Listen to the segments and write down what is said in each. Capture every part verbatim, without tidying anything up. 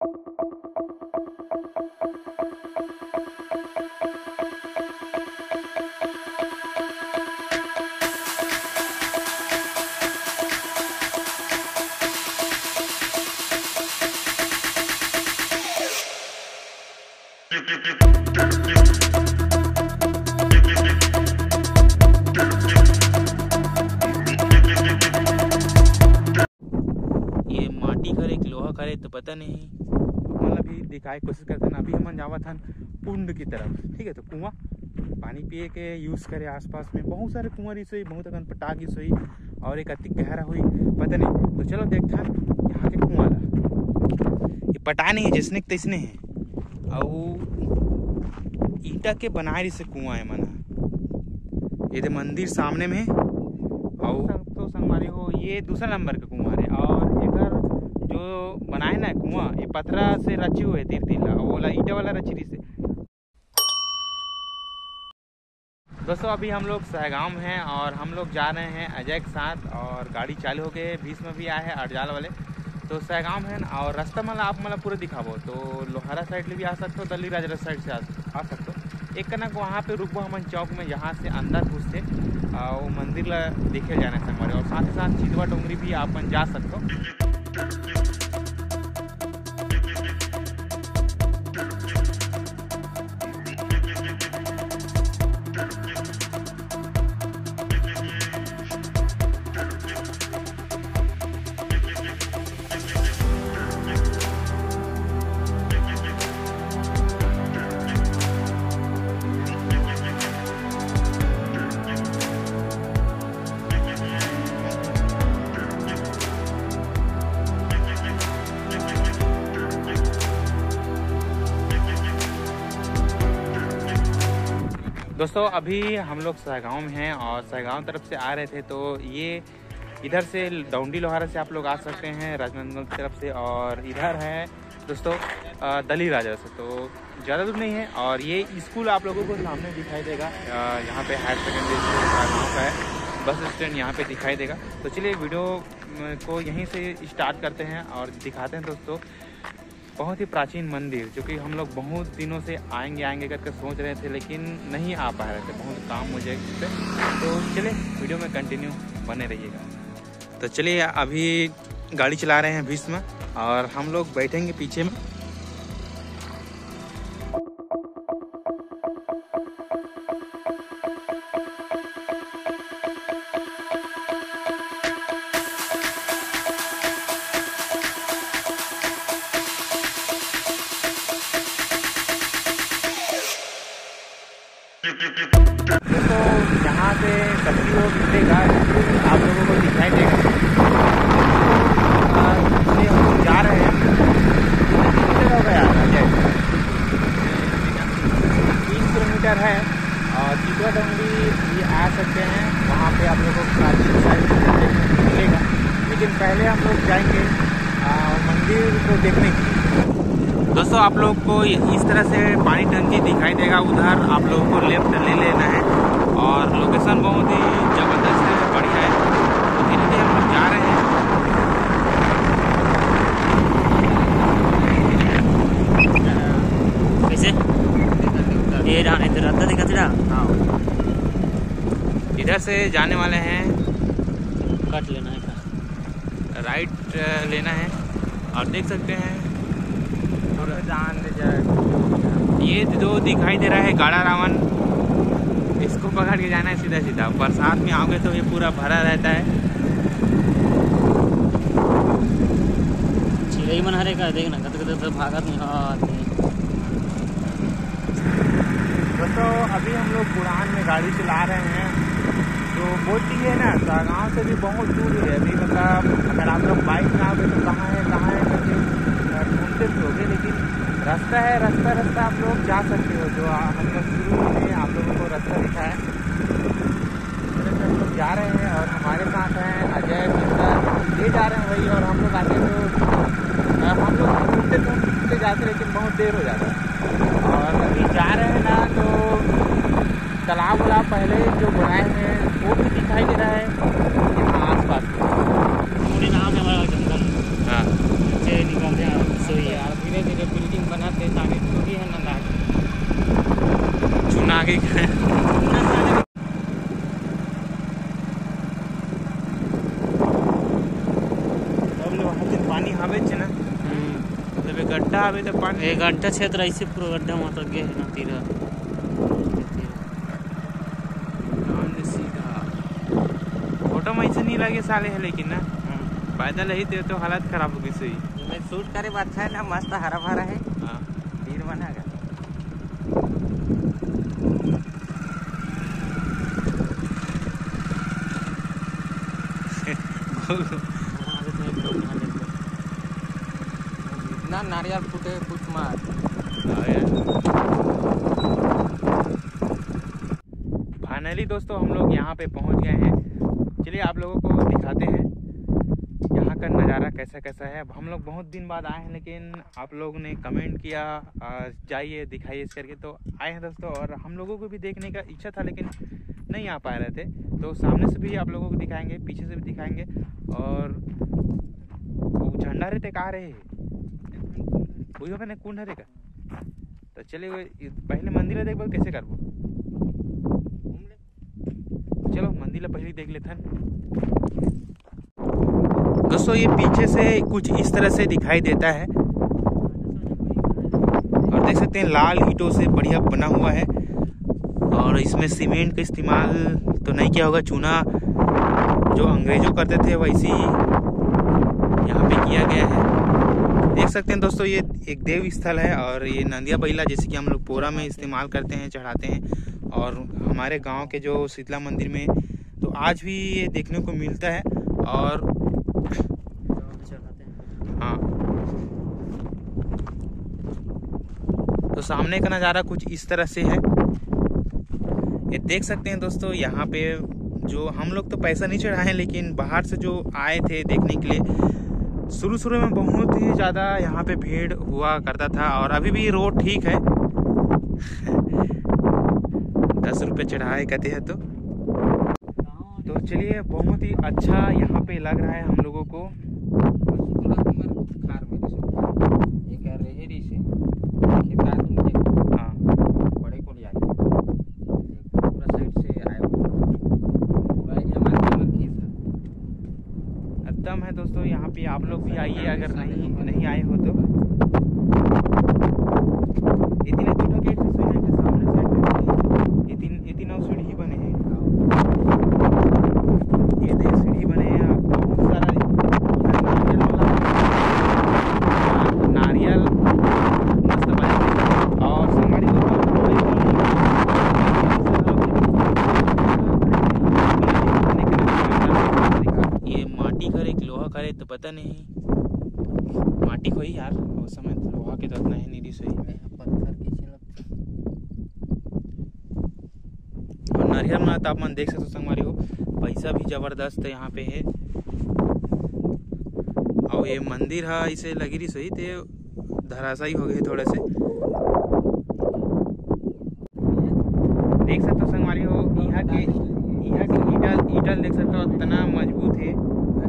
ये माटी करे एक लोहा करे तो पता नहीं, मतलब अभी दिखाए कोशिश करते ना। अभी हम जावा था कुंड की तरफ, ठीक है, तो कुआं पानी पिए के यूज़ करे। आसपास में बहुत सारे कुआं रिस हुई, बहुत अगन पटाख रिस हुई और एक अति गहरा हुई पता नहीं। तो चलो देखता यहाँ के कुआं ला, ये पटा नहीं है जिसने तैसने है और ईटा के बनाए रिसे कुआं है मना। ये तो मंदिर सामने में और तो संगवारी हो, ये दूसरा नंबर का कुआं है। और इधर जो बनाए ना कुआं, ये पथरा से रची हुए तीर तीला, वो वाला ईटा वाला रची से। दोस्तों अभी हम लोग सहगांव में हैं और हम लोग जा रहे हैं अजय के साथ, और गाड़ी चालू हो गई। बीच में भी आए हैं अड़जाल वाले, तो सहगांव है ना। और रास्ता मतलब आप मतलब पूरा दिखाबो, तो लोहारा साइड भी आ सकते हो, दली राजरा साइड से आ, आ सकते हो। एक कनक वहाँ पे रुकबो हमन चौक में, जहाँ से अंदर घुसते वो मंदिर ला देखे जाना है संगवारी। और साथ ही साथ चितवा डोंगरी भी आप जा सकते हो। दोस्तों अभी हम लोग सहगांव में हैं और सहगांव तरफ से आ रहे थे, तो ये इधर से डौंडी लोहारा से आप लोग आ सकते हैं राजनांदगांव की तरफ से। और इधर है दोस्तों दली राजा से, तो ज़्यादा दूर नहीं है। और ये स्कूल आप लोगों को सामने दिखाई देगा, यहाँ पे हायर सेकेंडरी स्कूल सहगांव का है, बस स्टैंड यहाँ पे दिखाई देगा। तो चलिए वीडियो को यहीं से स्टार्ट करते हैं और दिखाते हैं दोस्तों बहुत ही प्राचीन मंदिर, जो कि हम लोग बहुत दिनों से आएंगे आएंगे करके सोच रहे थे, लेकिन नहीं आ पा रहे थे, बहुत काम मुझे इस पर। तो चलिए वीडियो में कंटिन्यू बने रहिएगा। तो चलिए अभी गाड़ी चला रहे हैं भीष्म, और हम लोग बैठेंगे पीछे में। दोस्तों यहाँ से कच्ची रोड मिलेगा, आप लोगों को दिखाई देगा। इसलिए हम लोग जा रहे हैं, कितने हो गया अजय? तीन किलोमीटर है और चितवा डोंगरी भी आ सकते हैं, वहाँ पे आप लोगों को प्राचीन साइड मिलेगा। लेकिन पहले हम लोग जाएंगे मंदिर को देखने के लिए। दोस्तों आप लोग को इस तरह से पानी टंकी दिखाई देगा, उधर आप लोगों को लेफ्ट ले लेना है। और लोकेशन बहुत ही ज़बरदस्त है, बढ़िया है। तो धीरे धीरे हम लोग जा रहे हैं। कैसे ये इधर दिखा था, हाँ इधर से जाने वाले हैं। कट लेना है, राइट लेना है। और देख सकते हैं जान ये जो दिखाई दे रहा है गाड़ा रावण, इसको पकड़ के जाना है सीधा सीधा। बरसात में आओगे तो ये पूरा भरा रहता है। चिड़ई मन हरे का देखना कत कत तो भागत नहीं। हाँ दोस्तों अभी हम लोग पुरान में गाड़ी चला रहे हैं, तो बोलती है ना सहगांव से भी बहुत दूर है अभी। मतलब अगर आप लोग बाइक में आओगे तो कहाँ है कहाँ है करके ढूंढते रहोगे, लेकिन रास्ता है, रास्ता रास्ता आप लोग जा सकते हो। जो हम लोग शुरू में आप लोगों को रास्ता दिखा है, हम लोग जा रहे हैं। और हमारे साथ हैं अजय मित्र, ये जा रहे हैं वही। और हम लोग आते तो हम लोग घूमते तो घूमते जाते, लेकिन बहुत देर हो जाता है। और अभी जा रहे हैं ना, तो तालाब वाला पहले जो बनाए हैं वो भी दिखाई दे रहा है यहाँ आस पास। नाम है हमारा जंगल, हाँ निकलते हैं। सही यार धीरे अबे गड्ढा अबे तो पानी एक घंटा क्षेत्र ऐसे पूरा गड्ढा वहाँ तक गए ना तीरा सीधा फोटो में ऐसे नहीं लगे साले है लेकिन ना पैदल ही तो, तो हालत खराब हो गई सही मैं शूट करे अच्छा है ना मस्त हरा भरा है। हाँ भीड़ बना ना नारियल फूटे कुछ मार। फाइनली दोस्तों हम लोग यहाँ पे पहुँच गए हैं। चलिए आप लोगों को दिखाते हैं यहाँ का नज़ारा कैसा कैसा है। अब हम लोग बहुत दिन बाद आए हैं लेकिन आप लोगों ने कमेंट किया जाइए दिखाइए इस करके तो आए हैं दोस्तों। और हम लोगों को भी देखने का इच्छा था लेकिन नहीं आ पा रहे थे, तो सामने से भी आप लोगों को दिखाएंगे, पीछे से भी दिखाएंगे। और वो झंडा रहते कहाँ रहे वही होगा ना कौन हरे का। तो चलिए पहले मंदिर देख बोल कैसे करबो, चलो मंदिर पहले देख लेते हैं दोस्तों। ये पीछे से कुछ इस तरह से दिखाई देता है और देख सकते हैं लाल ईंटों से बढ़िया बना हुआ है। और इसमें सीमेंट का इस्तेमाल तो नहीं किया होगा, चूना जो अंग्रेजों करते थे वैसे ही यहाँ पे किया गया है। देख सकते हैं दोस्तों ये एक देव स्थल है और ये नंदिया बैला जैसे कि हम लोग पोरा में इस्तेमाल करते हैं, चढ़ाते हैं। और हमारे गांव के जो शीतला मंदिर में तो आज भी ये देखने को मिलता है। और हाँ तो सामने का नज़ारा कुछ इस तरह से है। ये देख सकते हैं दोस्तों यहाँ पे जो हम लोग तो पैसा नहीं चढ़ाए लेकिन बाहर से जो आए थे देखने के लिए, शुरू शुरू में बहुत ही ज़्यादा यहाँ पे भीड़ हुआ करता था। और अभी भी रोड ठीक है दस रुपये चढ़ाए कहते हैं तो तो चलिए बहुत ही अच्छा यहाँ पे लग रहा है हम लोगों को। दम है दोस्तों यहाँ पे, आप लोग भी आइए अगर नहीं नहीं आए हो तो। इतने दो गेट से सुने के सामने साइड इतने इतने सीढ़ी बने हैं, ये देख सीढ़ी बने हैं। बहुत सारा नारियल वाला नारियल मस्त बने और संगड़ी ये माटी करे कि लोहा करे तो पता नहीं, माटी को ही यार उस समय लोहा के तो इतना है नहीं सही में। और नारियल में तापमान देख सकते हो संगवारी हो, पैसा भी जबरदस्त यहाँ पे है। और ये मंदिर है इसे लगी रही सही थे धराशायी हो गए थोड़े से। देख सकते हो संगवारी हो यहाँ के यहाँ के ईटल ईटल देख सकते हो इतना मजबूत है।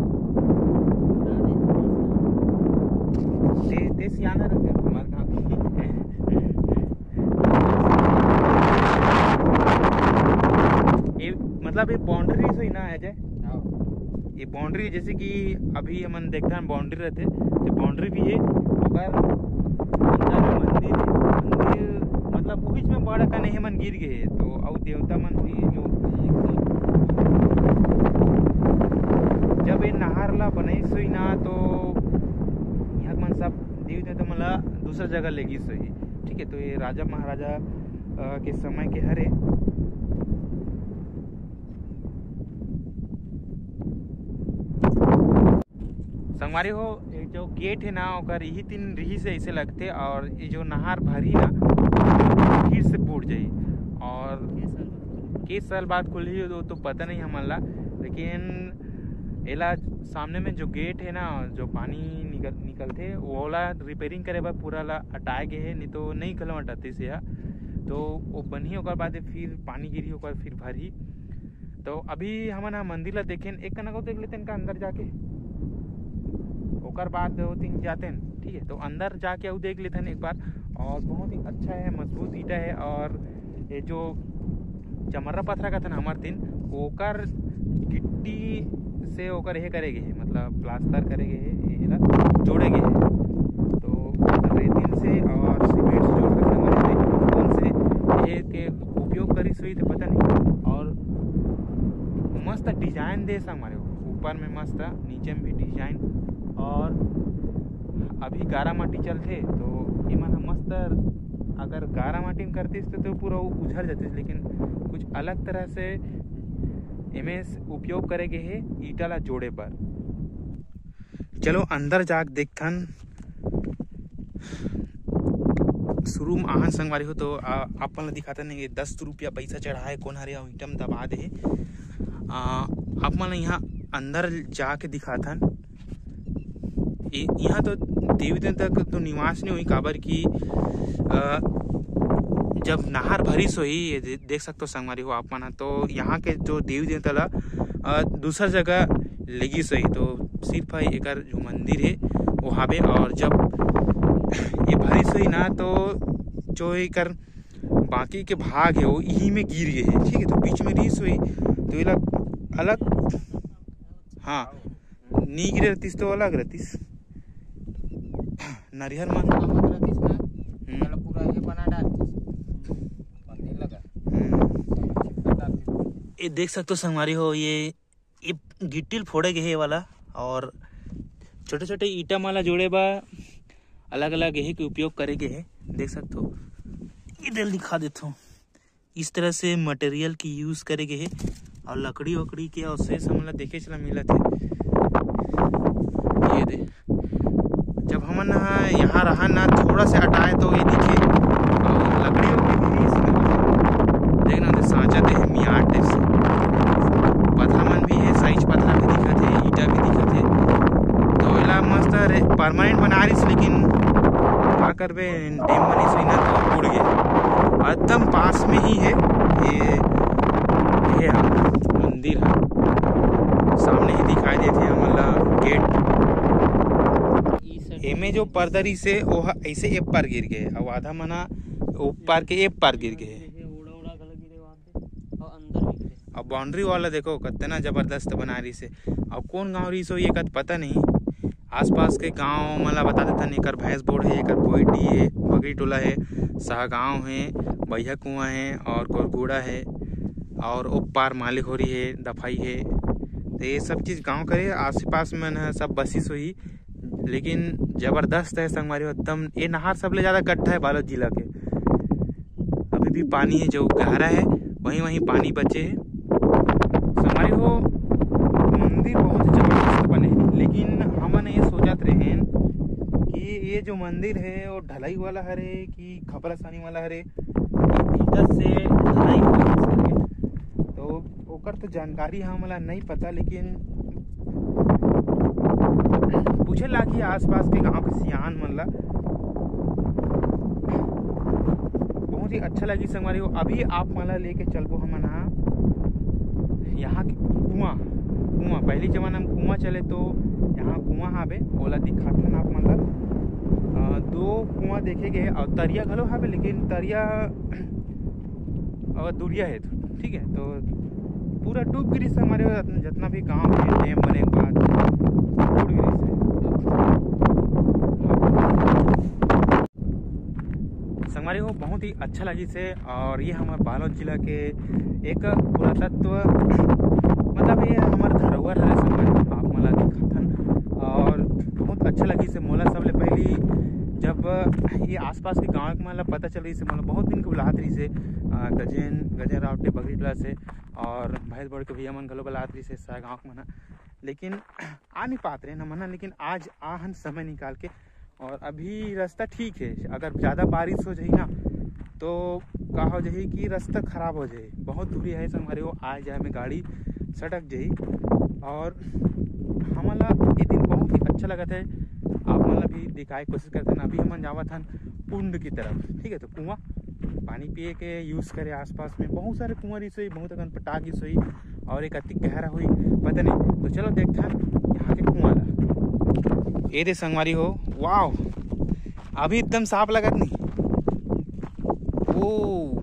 देश याद है हमारे गाँव ये मतलब ये बाउंड्री से ही ना है, ये बाउंड्री जैसे कि अभी हम देखते हैं बाउंड्री रहते तो बाउंड्री भी है। अगर अंदर मंदिर मंदिर मतलब वो बीच में बड़ा का नहीं मन गिर गए तो और देवता मन हुई जो जब ये नहर ला बनाई सोई ना तो यहाँ मन सब देव देवता मला दूसरा जगह लेगी सही। ठीक है, तो ये राजा महाराजा के समय के हरे संगवारी हो ये जो गेट है ना ओकर यही तीन रही से ऐसे लगते और ये जो नहर भरी ना फिर से फूट जाई। और किस साल बाद खुली हो तो पता नहीं हमला, लेकिन एला सामने में जो गेट है ना जो पानी निकल निकलते वो ला रिपेयरिंग करे बा पूरा ला हटाए गए है, नहीं तो नहीं कलम हटाते से तो वो बनी ओकर बाद फिर पानी गिरी ओकर फिर भरी। तो अभी हम ना मंदिर ला देखें एक कना को देख लेते हैं अंदर जाके ओकर बाद दो तीन जाते हैं। ठीक है, तो अंदर जाके वो देख लेते हैं एक बार। और बहुत ही अच्छा है, मजबूत ईटा है। और ये जो चमर्रा पत्थर का था ना हमारे दिन ओकर गिट्टी से ओकर ये करेगे मतलब प्लास्टर करेगे ये जोड़ेगे। तो है संगवारी हो, ऊपर में मस्त नीचे में भी डिजाइन। और अभी गारा माटी चलते तो ये मन मस्त, अगर गारा माटी में करतीस तो, तो पूरा उझड़ जातीस, लेकिन कुछ अलग तरह से इमें उपयोग करेगे है ईटा ला जोड़े पर। चलो अंदर जाके देखथन। शुरू में आहन संगवारी हो तो अपन ला दिखाता नहीं, दस रुपया पैसा चढ़ाए कोन हरे ईटम दबा दे। अपन यहाँ अंदर जाके दिखाथन। यहाँ तो देवी देवता तक तो निवास नहीं हुई, काबर की आ, जब नहर भरिस हुई, ये देख सकते हो संगवारी हो आप मन, तो यहाँ के जो देवी देवता ला दूसर जगह लगी सही, तो सिर्फ एक जो मंदिर है वो हावे। और जब ये भरिस हुई ना तो जो एक बाकी के भाग है वो यही में गिर गए है, ठीक है। तो बीच में रिस हुई तो ये अलग, हाँ नी गिरे रहतीस तो अलग रहतीस। नारियल मन ये देख सकते हो संगवारी हो, ये ये गिट्टिल फोड़े गए है वाला, और छोटे छोटे ईटा माला जोड़े बा अलग अलग यही के उपयोग करेगे है। देख सकते हो, इधर दिखा देता हूँ, इस तरह से मटेरियल की यूज करेगे है। और लकड़ी वकड़ी के अवशेष हमला देखे चला मिला थे। ये दे जब हमन यहाँ रहा ना थोड़ा से हटाए तो ये दिखे, और लकड़ी वकड़ी देखना सांचा दे मियाट टाइप से, पत्थर मन भी है, साइज पत्थर भी दिखा थे, ईटा भी दिखा थे। तो एला मस्त परमानेंट बना रही, लेकिन क्या करबे डेम बनी सही ना तो उड़ गए। एकदम पास में ही है ये, ये मंदिर है सामने ही दिखाई देते हैं हमला गेट। एमे जो पर्दरी से वो ऐसे एप पर गिर गए, और आधा मना ऊपर के एप पर गिर गए। और बाउंड्री वाला देखो कितना जबरदस्त बना रही से। और कौन गाँव रही सो ये कद पता नहीं, आसपास के गांव मला बता देता नहीं। एक भैंस बोर्ड है, एक पोइटी है, बगरी टोला है, साहगांव है, बैया कुआं है, और कोरगुड़ा है, और ओपार मालिकोरी है, दफाई है। तो ये सब चीज़ गांव करे आस पास में न सब बसिस हुई, लेकिन जबरदस्त है संगवारी एकदम। ये नहर सबले ज़्यादा गड्ढा है बालोद जिला के, अभी भी पानी है जो गहरा है, वहीं वहीं पानी बचे है संगवारी हो। मंदिर बहुत जबरदस्त बने, लेकिन हमने ये सोचत रहे कि ये जो मंदिर है वो ढलाई वाला हरे कि खपरासानी वाला हरे, ईटा से ढलाई वाला, तो ओकर तो जानकारी हमला नहीं पता। लेकिन पूछे ला कि आसपास के गांव के सियान मन ला बहुत ही अच्छा लगी संगवारी हो। अभी आप मला लेके चलबो हमन यहाँ के कुआं कुआं पहली जमाना में कुआं चले, तो यहाँ कुआं हावे ओला दिखाथन आप मन ला। दो कुआं देखे गए और तरिया घलो हावे, लेकिन तरिया और दूरिया है, ठीक है। तो पूरा डूब गिरी से हमारे जितना भी गांव है डैम बने के बाद डूब गिरी से। संगवारी हो बहुत ही अच्छा लगी से। और ये हमारे बालोद जिला के एक पुरातत्व, मतलब ये हमारे धरोहर है संगवारी, आप मला दिखाथन। और बहुत अच्छा लगी से मोला सबले पहली जब ये आसपास के गाँव के मला पता चल रही से, मतलब बहुत दिन के बुलात रही से गजेन गजेन रावटे बगरी टोला से, और भैंस बड़ के भैया मन घलो बुलात रही से सा गाँव के मना, लेकिन आ नहीं पात रहे न मना। लेकिन आज आहन समय निकाल के, और अभी रास्ता ठीक है। अगर ज़्यादा बारिश हो जाए ना तो का हो जाए कि रास्ता खराब हो जाए, बहुत दूरी है संगवारी हो, आ जाए में गाड़ी सटक जाए। और हमारा ये दिन बहुत ही अच्छा लगा था, आप मतलब भी दिखाए कोशिश करते हैं। अभी हम जावा था कुंड की तरफ, ठीक है। तो कुआं पानी पिए के यूज़ करे, आसपास में बहुत सारे कुआं रिस हुई, बहुत अगन पटाख रिस हुई, और एक अति गहरा हुई पता नहीं। तो चलो देखते हैं यहाँ के कुआं ला। ये दे संगवारी हो, वाह अभी एकदम साफ लगत नहीं। ओ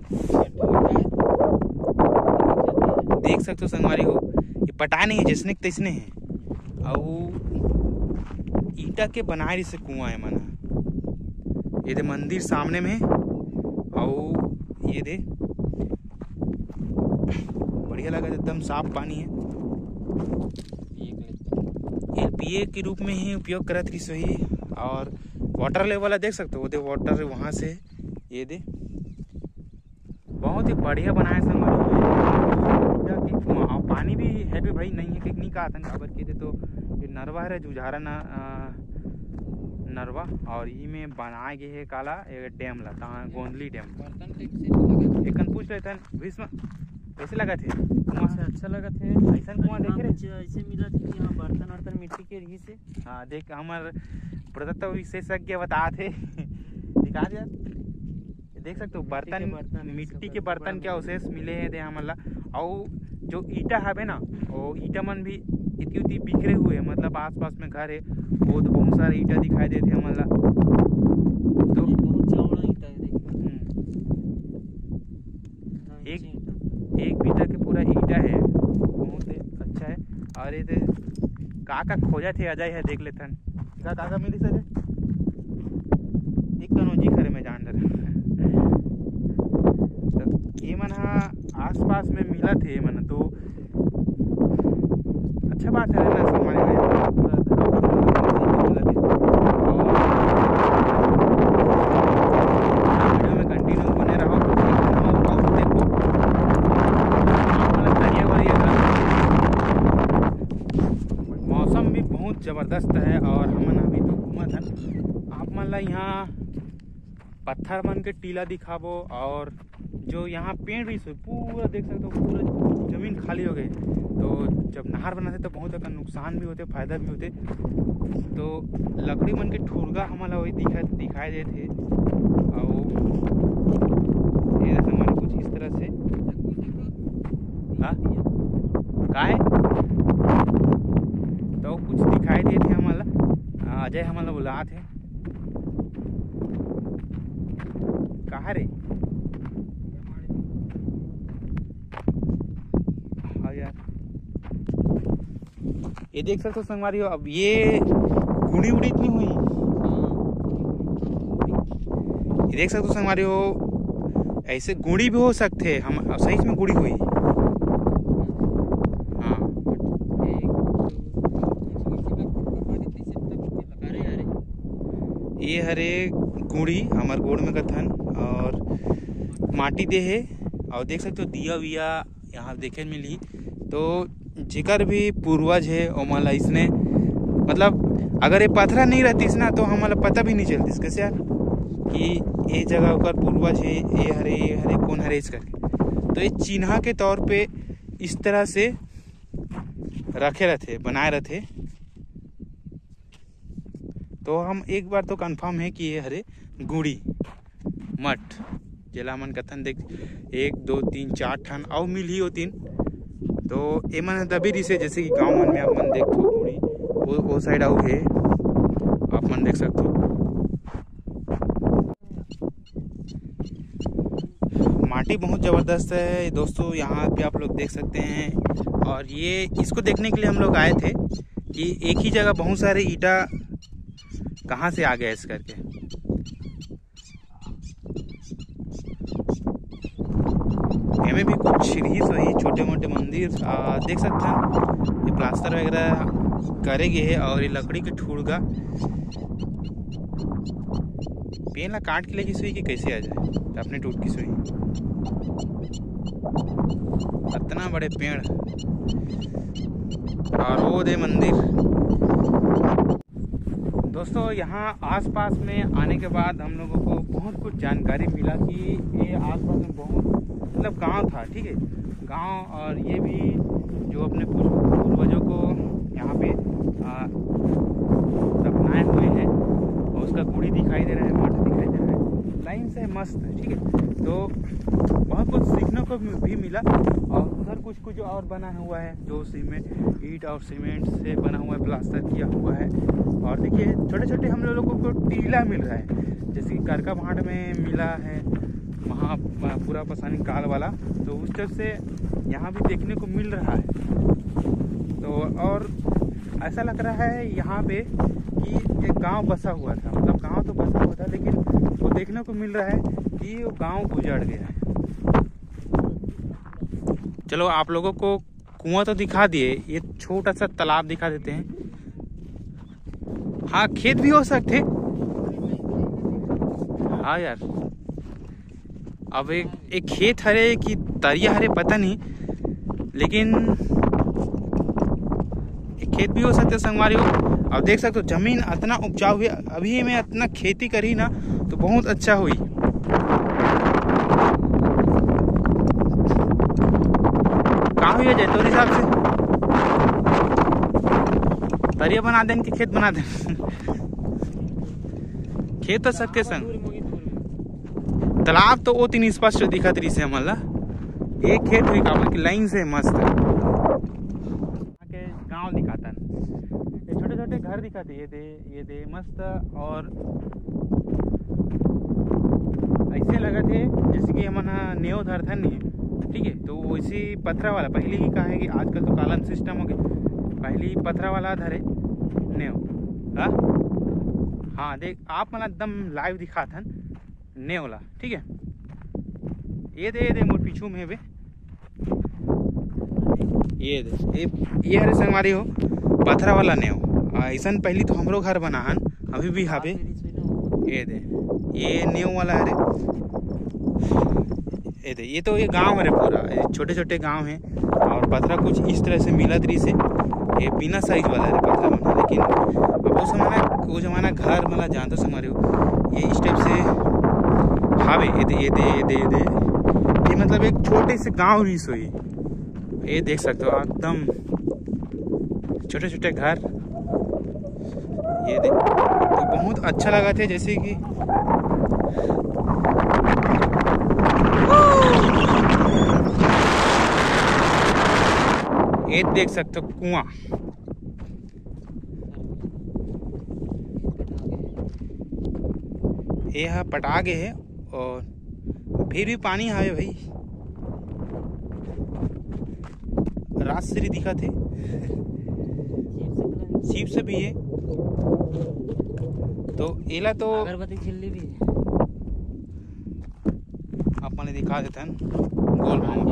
देख सकते हो संगवारी हो, ये पटा नहीं है, जिसने तैसने है, और ईटा के बनाए से कुआं है मना। ये दे मंदिर सामने में, और ये दे बढ़िया लगा, एकदम साफ पानी है। ये पिए के रूप में ही उपयोग करत रही सही। और वाटर लेवल वाला देख सकते हो, दे वाटर वहाँ से ये दे बहुत ही बढ़िया बनाए संग। पानी भी है भी भाई नहीं है कि नहीं कहा था काबर के दे तो ये नरवा है जुझारा ना नरवा और ये में बनाए गए है काला एक डैम ला तहाँ गोंदली डैम। एक पूछ रहे थे भीष्म कैसे लगा थे कुआं? अच्छा लगा थे ऐसा कुआं देखे रहे ऐसे मिला थे कि यहाँ बर्तन वर्तन मिट्टी के रही से। हाँ देख हमारे प्रदत्त विशेषज्ञ बता थे दिखा दिया देख सकते हो बर्तन मिट्टी के बर्तन क्या अवशेष मिले हैं दे हमला। और जो ईटा है ना वो ईटा मन भी इतनी उतनी बिखरे हुए हैं, मतलब आस पास में घर है वो तो बहुत सारे ईटा दिखाई देते हैं हमला। तो बहुत चौड़ा ईटा है एक एक बीता के पूरा ईटा है, बहुत अच्छा है। और ये का का खोजा थे अजय है देख लेथन का का मिली सजे एक कनौजी खरे में जान डर तो ये मन आस पास में मिला थे मन तो अच्छा बात है ना हमारे वीडियो में कंटिन्यू बने रहो। देखो मौसम भी बहुत जबरदस्त है और हमन अभी तो घूमा था आप मन ला यहाँ पत्थर मन के टीला दिखाबो और जो यहाँ पेड़ भी पूरा देख सकते हो पूरा जमीन खाली हो गई। तो जब नहर बनाते तो बहुत ज़्यादा नुकसान भी होते फायदा भी होते। तो लकड़ी मन के ठुरगा हमारा वही दिखा दिखाई देते और ये हमारे कुछ इस तरह से हाँ का है तो कुछ दिखाई देते हमारा। अजय हमारा बुला थे कहाँ रे ये देख सकते हो संगवारी हो। अब ये गुड़ी उड़ी इतनी हुई ये देख सकते हो संगवारी हो, ऐसे गुड़ी भी हो सकते हम सही में गुड़ी हुई। हाँ ये हरे गुड़ी हमार गोड़ में कथन और माटी दे है और देख सकते हो दिया विया यहाँ देखे मिली। तो जिकर भी पूर्वज है ओमला इसने मतलब अगर ये पत्थरा नहीं रहती ना तो हमारा पता भी नहीं चलती कैसे यार कि ये जगह ओकर पूर्वज है ये हरे ये हरे कौन हरे इस करके। तो ये चिन्ह के तौर पे इस तरह से रखे रहते बनाए रहते। तो हम एक बार तो कंफर्म है कि ये हरे गुड़ी मठ जेला मन कथन देख एक दो तीन चार ठन और मिल ही हो तीन। तो ये मन तभी रिसे जैसे कि गांव मन में आप मन देखो पूरी वो वो साइड आउ है आप मन देख सकते हो। माटी बहुत ज़बरदस्त है दोस्तों यहाँ पे आप लोग देख सकते हैं। और ये इसको देखने के लिए हम लोग आए थे कि एक ही जगह बहुत सारे ईटा कहाँ से आ गए इस करके। में भी कुछ सीढ़ी सही छोटे मोटे मंदिर आ, देख सकते हैं। ये प्लास्टर वगैरह करे गए है और ये लकड़ी के ठुड़गा पेन ला काट के लेगी सुई कि कैसे आ जाए तो अपने टूट की सुई इतना बड़े पेड़ और वो दे मंदिर। दोस्तों यहाँ आसपास में आने के बाद हम लोगों को बहुत कुछ जानकारी मिला कि ये आसपास में बहुत मतलब गांव था ठीक है गांव। और ये भी जो अपने पूर्वजों को यहाँ पे दफनाए हुए हैं और उसका गुड़ी दिखाई दे रहा है मठ दिखाई दे रहा है लाइन से मस्त है ठीक है। तो बहुत कुछ सीखने को भी मिला। और उधर कुछ कुछ और बना हुआ है जो सीमेंट ईंट और सीमेंट से बना हुआ है प्लास्टर किया हुआ है। और देखिए छोटे छोटे हम लोगों को टीला मिल रहा है जैसे कि करका भाट में मिला है वहाँ पूरा पसानी काल वाला। तो उस तरह से यहाँ भी देखने को मिल रहा है। तो और ऐसा लग रहा है यहाँ पे कि एक गांव बसा हुआ था मतलब गांव तो बसा हुआ था लेकिन वो देखने को मिल रहा है कि वो गांव गुजर गया है। चलो आप लोगों को कुआं तो दिखा दिए, ये छोटा सा तालाब दिखा देते हैं। हाँ खेत भी हो सकते। हाँ यार, अब एक एक खेत हरे कि तरिया हरे पता नहीं, लेकिन एक खेत भी हो सकते संगवारी हो। अब देख सकते हो जमीन इतना उपजाऊ है, अभी मैं इतना खेती करी ना तो बहुत अच्छा हुई। कहाँ हुई है जैतोर हिसाब से तरिया बना दें कि खेत बना दें? खेत तो सकते संग, तालाब तो वो तीन स्पष्ट दिखत रही से हमला, एक खेत हुई काबल की लाइन से मस्त है। के गांव दिखाता है, ये छोटे छोटे घर दिखाते, ये दे ये दे मस्त। और ऐसे लगा थे जैसे कि हमारा नेव धर था नहीं, ठीक है, तो वैसे पथरा वाला पहले ही कहा है कि आजकल तो कालन सिस्टम हो गया, पहले ही पथरा वाला धरे नेव। हाँ हाँ देख आप मतलब एकदम लाइव दिखा था ने वाला, ठीक है। ये दे ये दे मोर पीछू में बे, ये दे ये ये हरे संगवारी हो पथरा वाला नेव। ऐसा पहली तो हमरो घर बना हन, अभी भी हाबे। ये दे ये नेव वाला हरे, ये दे ये तो ये गांव हरे पूरा, छोटे छोटे गांव हैं। और पथरा कुछ इस तरह से मिला तरी से, ये बिना साइज वाला है पथरा बना। लेकिन अब वो जमाना वो जमाना घर मतलब जानते संगवारी हो, ये इस टाइप से हावे। ये दे ये दे ये दे ये दे ये मतलब एक छोटे से गांव भी सोई। ये देख सकते हो एकदम छोटे छोटे घर। ये देख तो बहुत अच्छा लगा थे, जैसे कि ये देख सकते हो कुआं। ये हा पटा गए है और फिर भी पानी है भाई। राजश्री दिखा थे, सीप से भी है तो एला तो अगरबत्ती छिल्ली भी है। अपन दिखा देते हैं गोल भाव।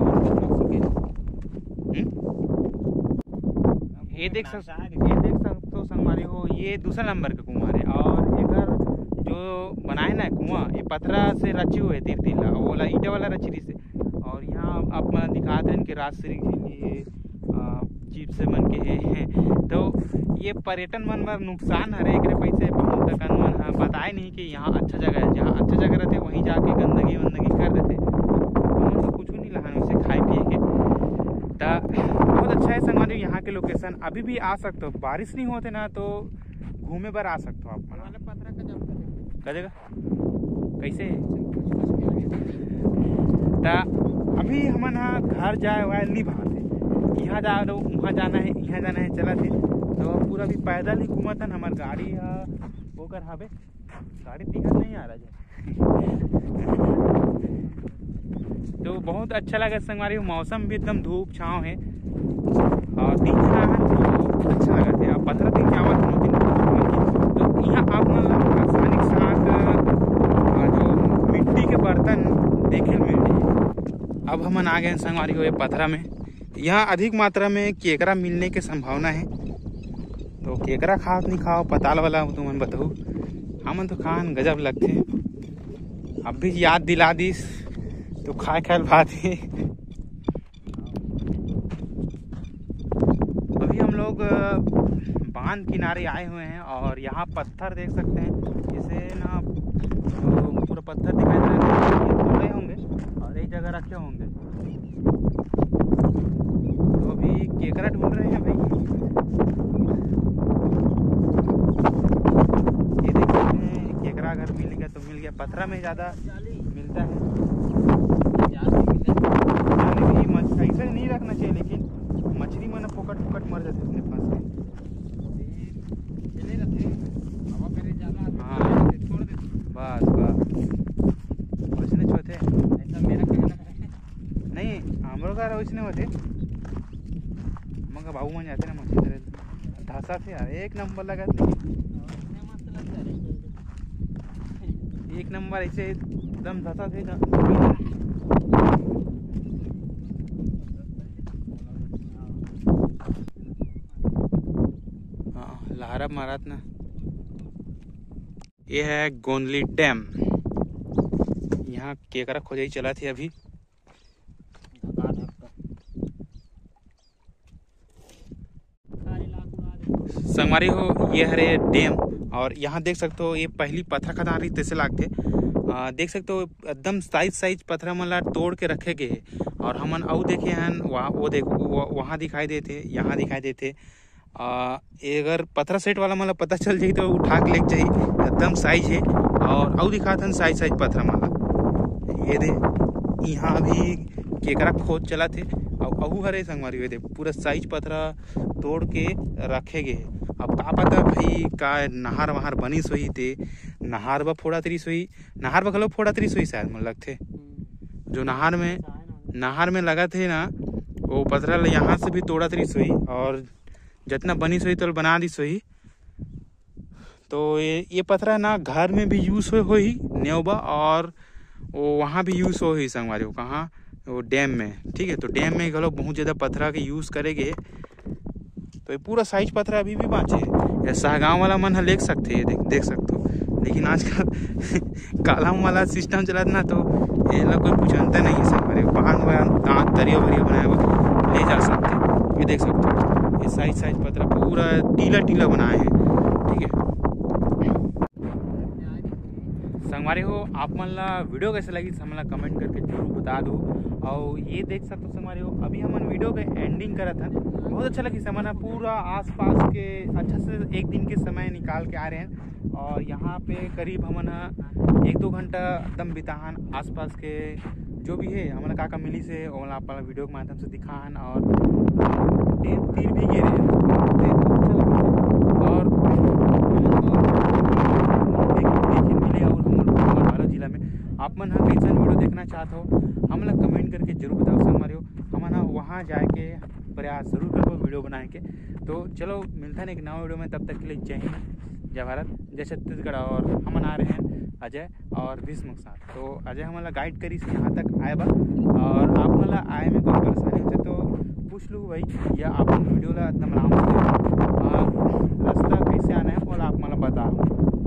ये देख सकते ये देख सकते हो संगवारी हो, ये दूसरा नंबर का कुआं है। और इधर जो बनाए ना कुआं, ये पथरा से रची हुए तीर तीला वाला ईटा वाला रची से। और यहाँ आप दिखाते हैं कि राजश्री के लिए जीप से मन के है तो ये पर्यटन मन में नुकसान हरे एक पैसे बहुत कन मन हाँ बताए नहीं कि यहाँ अच्छा जगह है। जहाँ अच्छा जगह रहते वहीं जाके गंदगी वंदगी कर देते, तो तो कुछ भी नहीं लहान उसे खाए पिए के। तो बहुत अच्छा है संगवारी यहाँ के लोकेशन। अभी भी आ सकते हो, बारिश नहीं होते ना तो घूमे पर आ सकते हो आप। पथरा का जब करेगा कैसे ता अभी हम यहाँ घर जाए हुआ नहीं भाते, यहाँ जा रहे वहाँ जाना है यहाँ जाना है चला थे तो पूरा भी पैदल ही घूमा था। हमार गाड़ी वो कर हावे गाड़ी दिखत नहीं आ रहा है तो बहुत अच्छा लगा संगवारी। मौसम भी एकदम धूप छाँव है और तीन जना है तो अच्छा लगा थे। आप पंद्रह दिन जावा दो दिन तो यहाँ आप आसानी के साथ जो मिट्टी के बर्तन देखे मिलते हैं। अब हम आ गए संगवारी हो ये पथरा में। यहाँ अधिक मात्रा में केकड़ा मिलने की संभावना है, तो केकड़ा खाओ नहीं खाओ पताल वाला तुम बताओ। हम तो खान गजब लगते, अब भी याद दिला दीस तो खाए खाए बात है। अभी हम लोग बांध किनारे आए हुए हैं और यहाँ पत्थर देख सकते हैं, इसे ना तो पूरा पत्थर दिखाई दे रहा है, ये तोड़े होंगे और एक जगह रखे होंगे। तो अभी केकड़ा ढूंढ रहे हैं भाई। ये देख सकते हैं केकड़ा अगर मिल गया तो मिल गया, पथरा में ज़्यादा मिलता है। ऐसे नहीं रखना चाहिए, लेकिन मछली में ना फोकट फोकट मर जाते उसमें फंस के। हाँ बस बस वैसे छोटे ऐसा मेरा कहना है नहीं, हमारे घर वैसे होते मगर बाबू मन जाते ना मछली धसा थे यार, एक नंबर लगा। एक नंबर ऐसे एकदम धसा थे। आप मारात ना। ये है गोंदली डैम। यहाँ केकरा खोजाई चला थी अभी। संगवारी हो ये हरे डैम, और यहाँ देख सकते हो ये पहली पत्थर खदान रही तैसे लागते। देख सकते हो एकदम साइज साइज पत्थर मन ला तोड़ के रखे गए। और हमन अउ देखे हन वहाँ वो देख वहाँ दिखाई देते, यहाँ दिखाई देते। आ, अगर पत्थर सेट वाला मतलब पता चल जाए तो उठा के लेके जाए, एकदम साइज है। और अउ दिखाते हैं साइज साइज पत्थर माला। ये दे यहाँ अभी केकरा खोज चला थे और अहू हरे संगवारी हुए दे पूरा साइज पत्थर तोड़ के रखे गए। अब का पता भाई का नहर वहार बनी सोई थे, नहर ब फोड़ा तरी सोई, नहर ब घलो फोड़ा तरी सोई शायद मन लगते। जो नहर में नहर में लगा थे ना वो पत्थर यहाँ से भी तोड़ा तरी सोई, और जितना बनी सोई तो बना दी सोई। तो ये ये पत्थर ना घर में भी यूज हो ही न्योबा, और वो वहाँ भी यूज हो ही संगवारी हो कहाँ वो डैम में। ठीक है, तो डैम में घलो बहुत ज़्यादा पत्थर के यूज करेंगे। तो ये पूरा साइज पत्थर अभी भी बाँचे है। शाहगांव वाला मन लेक सकते है, देख देख सकते हो। लेकिन आजकल कालम वाला सिस्टम चला ना तो ये लोग कोई पूछता नहीं संगवारी। बांध बांध दाँत दरिया वरिया बनाया हुआ ले जा सकते। ये देख सकते हो ये साइज साइज पत्थर पूरा टीला टीला बनाए हैं। ठीक है संगवारी हो, आप मन ला वीडियो कैसे लगी हमला कमेंट करके जरूर बता दो। और ये देख सकते हो संगवारी हो अभी हमन वीडियो के एंडिंग करा था, बहुत अच्छा लगी। समझना पूरा आसपास के अच्छा से एक दिन के समय निकाल के आ रहे हैं। और यहाँ पे करीब हमन एक दो घंटा एकदम बिताहन आसपास के जो भी है हमारा का का मिली से ओला आप वीडियो के माध्यम से दिखाहन। और डेम तीर भी गिरे और जिला में आप मन हाँ कैसा वीडियो देखना चाहते हो हमला कमेंट करके जरूर बताओ संगवारी हो। हम ना वहाँ जाके प्रयास जरूर करो वीडियो बनाए के। तो चलो मिलता है एक नवा वीडियो में, तब तक के लिए जय हिंद जय भारत जय छत्तीसगढ़। और हम आ रहे हैं अजय और भीष्म के साथ। तो अजय हमारा गाइड करी से यहाँ तक आए बा, और आप मतलब आए में कोई परेशानी होते तो पूछ लूँ भाई, या आप वीडियो ला एकदम आराम से और रास्ता कैसे आना है और आप मतलब बताओ।